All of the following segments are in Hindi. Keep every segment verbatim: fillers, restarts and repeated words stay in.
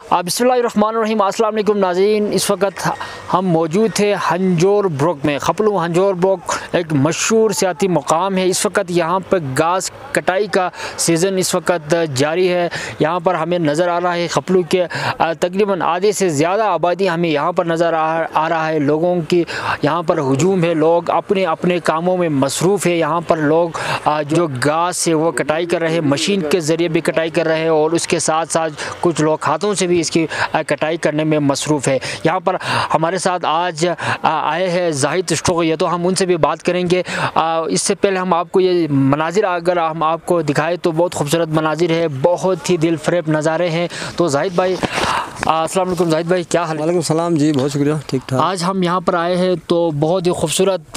बिस्मिल्लाहिर्रहमानिर्रहीम। अस्सलाम वालेकुम नाज़रीन, इस वक्त हम मौजूद थे हंजोर ब्रोक में। खपलू हंजोर ब्रोक एक मशहूर सियाती मुकाम है। इस वक्त यहाँ पर घास कटाई का सीज़न इस वक्त जारी है। यहाँ पर हमें नज़र आ रहा है खपलू के तकरीबन आधे से ज़्यादा आबादी हमें यहाँ पर नज़र आ रहा है। लोगों की यहाँ पर हुजूम है, लोग अपने अपने कामों में मसरूफ़ है। यहाँ पर लोग जो घास है वो कटाई कर रहे हैं, मशीन के ज़रिए भी कटाई कर रहे हैं और उसके साथ साथ कुछ लोग हाथों से भी इसकी कटाई करने में मसरूफ़ है। यहाँ पर हमारे साथ आज आए हैं जाहिद स्टोक, ये तो हम उनसे भी बात करेंगे। इससे पहले हम आपको ये मनाजिर अगर हम आपको दिखाएं तो बहुत खूबसूरत मनाजिर है, बहुत ही दिल फरेब नज़ारे हैं। तो जाहिद भाई, अस्सलाम वालेकुम। जाहिद भाई क्या हाल है? वालेकुम सलाम जी, बहुत शुक्रिया, ठीक ठाक। आज हम यहाँ पर आए हैं तो बहुत ही खूबसूरत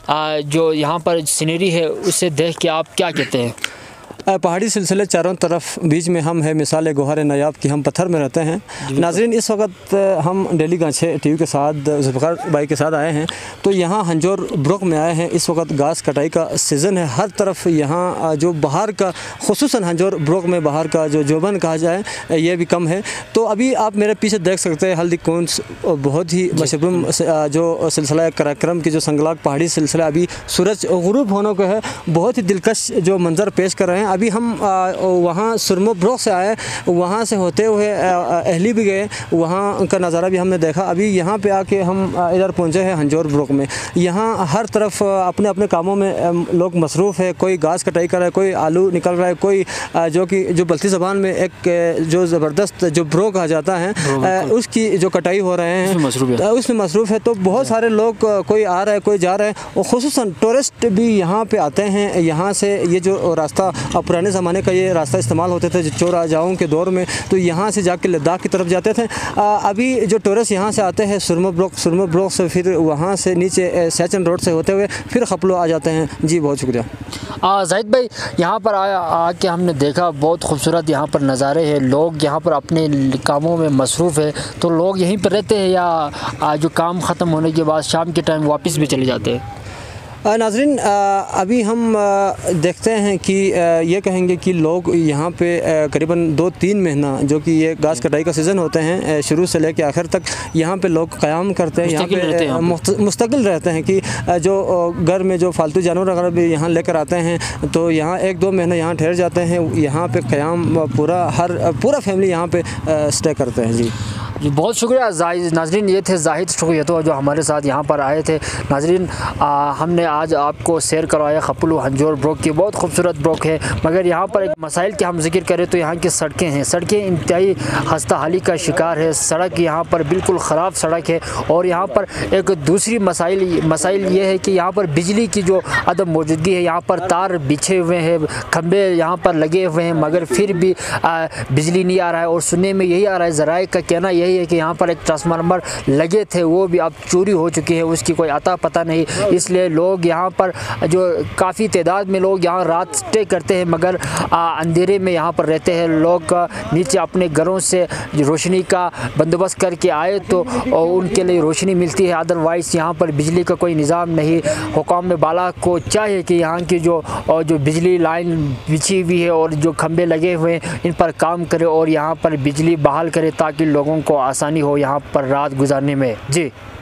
जो यहाँ पर सीनरी है उससे देख के आप क्या कहते हैं? पहाड़ी सिलसिले चारों तरफ, बीच में हम है मिसाल गोहर नायाब की, हम पत्थर में रहते हैं। नाज़रीन, इस वक्त हम डेली गांछे टीवी के साथ जुल्फ़िकार भाई के साथ आए हैं। तो यहाँ हंजोर ब्रोक में आए हैं। इस वक्त घास कटाई का सीज़न है। हर तरफ यहाँ जो बाहर का, खुसूसन हंजोर ब्रोक में बाहर का जो जोबन कहा जाए ये भी कम है। तो अभी आप मेरे पीछे देख सकते हैं हल्दी कौंस, बहुत ही मशहूर जो सिलसिला कराक्रम की जो संगलाक पहाड़ी सिलसिला अभी सूरज गुरूब होने को है, बहुत ही दिलकश जो मंज़र पेश कर रहे हैं। अभी हम वहाँ सुरमो ब्रोक से आए, वहाँ से होते हुए अहली भी गए, वहाँ का नज़ारा भी हमने देखा। अभी यहाँ पे आके हम इधर पहुँचे हैं हंजोर ब्रोक में। यहाँ हर तरफ अपने अपने कामों में लोग मसरूफ़ है। कोई घास कटाई कर रहा है, कोई आलू निकल रहा है, कोई जो कि जो बल्ती ज़बान में एक जो ज़बरदस्त जो ब्रोक आ जाता है उसकी जो कटाई हो रहे हैं, उसमें मसरूफ़ है। तो बहुत सारे लोग, कोई आ रहा है, कोई जा रहा है, और ख़ुसूसन टूरिस्ट भी यहाँ पर आते हैं। यहाँ से ये जो रास्ता पुराने ज़माने का ये रास्ता इस्तेमाल होते थे चोर राजाओं के दौर में, तो यहाँ से जाके लद्दाख की तरफ जाते थे। आ, अभी जो टूरिस्ट यहाँ से आते हैं सुरमो ब्रोक, सुरमो ब्रोक से फिर वहाँ से नीचे सैचन रोड से होते हुए फिर खपलो आ जाते हैं। जी बहुत शुक्रिया। जाहिद भाई, यहाँ पर आया आके हमने देखा बहुत खूबसूरत यहाँ पर नज़ारे हैं। लोग यहाँ पर अपने कामों में मसरूफ़ है। तो लोग यहीं पर रहते हैं या जो काम ख़त्म होने के बाद शाम के टाइम वापस भी चले जाते हैं? नाज़रीन, अभी हम देखते हैं कि ये कहेंगे कि लोग यहाँ पे करीबन दो तीन महीना जो कि ये घास कटाई का सीज़न होते हैं, शुरू से लेकर आखिर तक यहाँ पे लोग क़याम करते हैं, यहाँ पे मुस्तकिल रहते हैं कि जो घर में जो फालतू जानवर वगैरह भी यहाँ लेकर आते हैं तो यहाँ एक दो महीना यहाँ ठहर जाते हैं। यहाँ पे क़याम पूरा हर पूरा फैमिली यहाँ पे स्टे करते हैं। जी जी बहुत शुक्रिया जाहिद। नाज़रीन, ये थे जाहिद शुक्रिया तो जो हमारे साथ यहाँ पर आए थे। नाज़रीन, हमने आज आपको सैर करवाया खपलू हंजोर ब्रोक की। बहुत खूबसूरत ब्रोक है, मगर यहाँ पर एक मसाइल की हम जिक्र करें तो यहाँ की सड़कें हैं, सड़कें इंतहाई खस्ता हाली का शिकार है। सड़क यहाँ पर बिल्कुल ख़राब सड़क है। और यहाँ पर एक दूसरी मसाइल मसाइल ये है कि यहाँ पर बिजली की जो अदम मौजूदगी है। यहाँ पर तार बिछे हुए हैं, खंबे यहाँ पर लगे हुए हैं, मगर फिर भी आ, बिजली नहीं आ रहा है। और सुनने में यही आ रहा है, ज़राए का कहना यही है कि यहाँ पर एक ट्रांसफार्मर लगे थे, वो भी अब चोरी हो चुकी है, उसकी कोई अता पता नहीं। इसलिए लोग यहाँ पर जो काफ़ी तादाद में लोग यहाँ रात स्टे करते हैं, मगर अंधेरे में यहाँ पर रहते हैं। लोग नीचे अपने घरों से रोशनी का बंदोबस्त करके आए तो उनके लिए रोशनी मिलती है, अदरवाइज़ यहाँ पर बिजली का कोई निज़ाम नहीं। हुकाम बाला को चाहिए कि यहाँ की जो जो बिजली लाइन बिछी हुई है और जो खंबे लगे हुए हैं इन पर काम करे और यहाँ पर बिजली बहाल करे ताकि लोगों को आसानी हो यहाँ पर रात गुजारने में। जी।